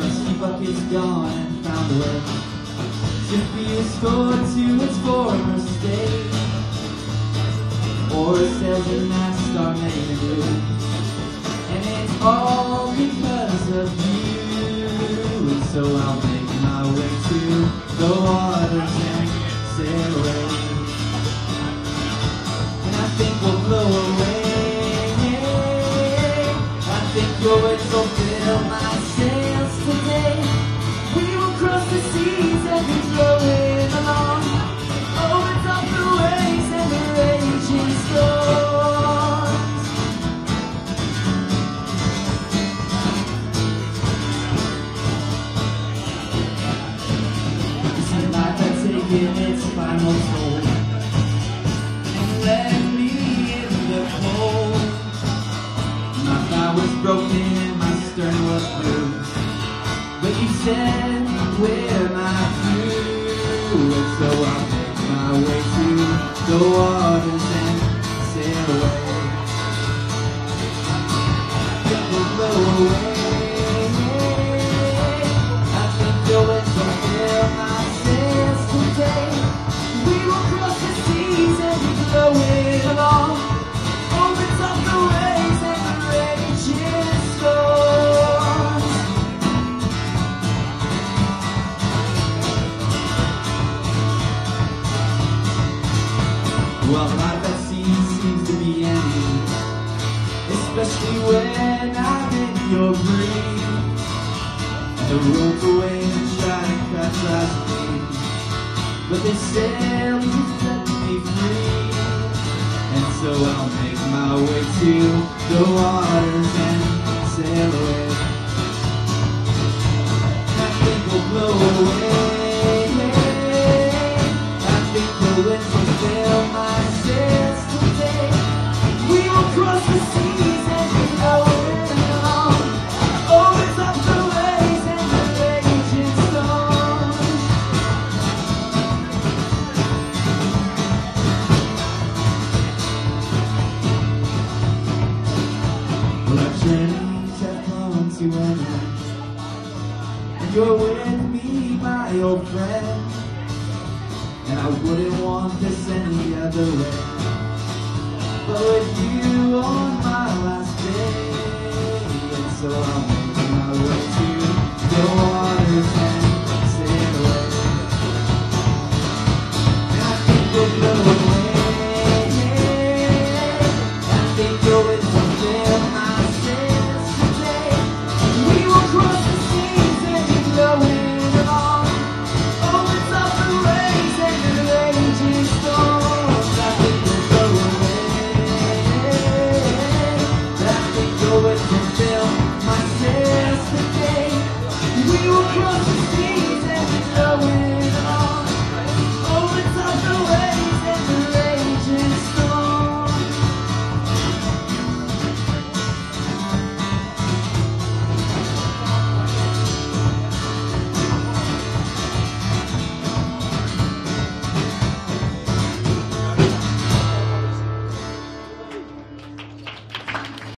Rusty bucket's gone and found a way to be restored to its former state. Or sails and masts are made anew, and it's all because of you. And so I'll make my way to the waters and sail away. And I think we'll blow away. I think your words will fill my sails today. We will cross the seas and be flowing along over top the waves and the raging storms. You see, life had taken its final toll and left me in the cold. My bow was broken and my stern was bruised, but you said we're my crew. And so I'll make my way to the waters and sail away. It will blow away. I think the winds will fill my sails today. We will cross the seas and be flowing along over top the waves and the raging storms. Well, life at sea seems to be ending, especially when I'm in your breeze. The rope away and try to catch last me, but they sail to set me free. And so I'll make my way to the waters and sail away. I think we'll blow away. I think the winds will fill my sails today. We will cross the seas and be flowing along over top the waves and the raging storms. Well, our journeys have come to an end, and you're with me, my old friend. And I wouldn't want this any other way, but with you on my last day. And so I'll make my way to the water.